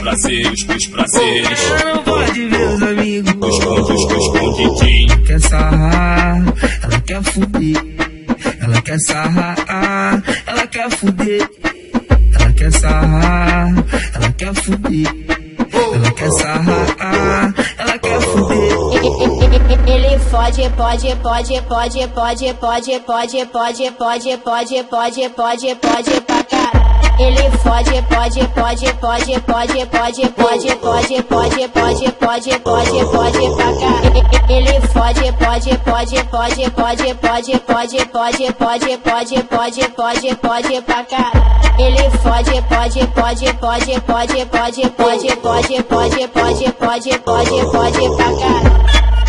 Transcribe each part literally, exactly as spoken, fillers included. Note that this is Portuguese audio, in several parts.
prazeres, os prazeres. Ela não pode ver os amigos. Esconde, escondidinho. Quer sarrar, ela quer fuder. Ela quer sarrar, ela quer fuder. Ela quer sarrar, ela quer fuder. Ela quer sarrar, ela quer fuder. Ele fode, pode, pode, pode, pode, pode, pode, pode, pode, pode, pode, pode, pode pra caralho. Ele fode, pode, pode, pode, pode, pode, pode, pode, pode, pode, pode, pode, pode pra caralho. Ele fode, pode, pode, pode, pode, pode, pode, pode, pode, pode, pode, pode, pode pra caralho. Ele fode, pode, pode, pode, pode, pode, pode, pode, pode, pode, pode, pode, pode pra caralho.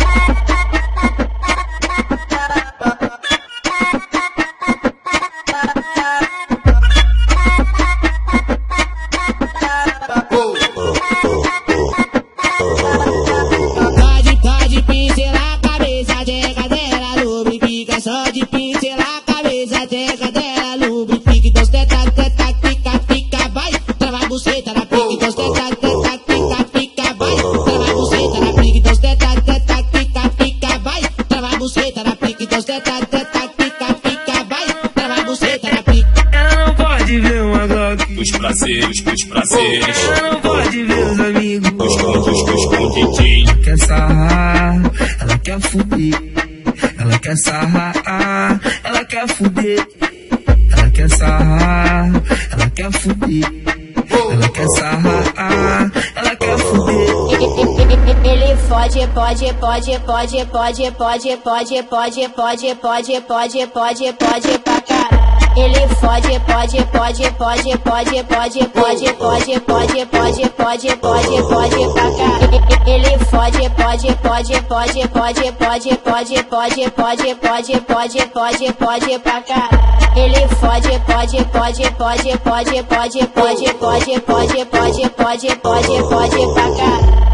Pode, pode pincelar a cabeça, teca dela, lubrifica. Só de pincelar a cabeça, teca dela, lubrifica. Então teta, teta, fica, fica, vai. Trava a buceta na pica. Então teta, teta, fica, fica, vai. Trava a buceta na pica. Então teta, teta, fica, fica, vai. Trava a buceta na pica. Então teta, teta, fica, fica, vai. Trava a buceta na pica. Ela não pode ver uma Glock. Os prazeres, os prazeres. Ela não pode ver os amigos. Esconde, escondidinho. Quer sarrar, ela quer fuder. Ela quer sarrar, ela quer fuder. Ela quer sarrar, ela quer fuder. Ela quer sarrar, ela quer fuder. Ele fode, pode, pode, pode, pode, pode, pode, pode, pode, pode, pode, pode, pode pra caralho. Ele fode, pode, pode, pode, pode, pode, pode, pode, pode, pode, pode, pode, pode pra caralho. Ele fode, pode, pode, pode, pode, pode, pode, pode, pode, pode, pode, pode, pode pra caralho. Ele fode, pode, pode, pode, pode, pode, pode, pode, pode, pode, pode, pode, pode pra caralho.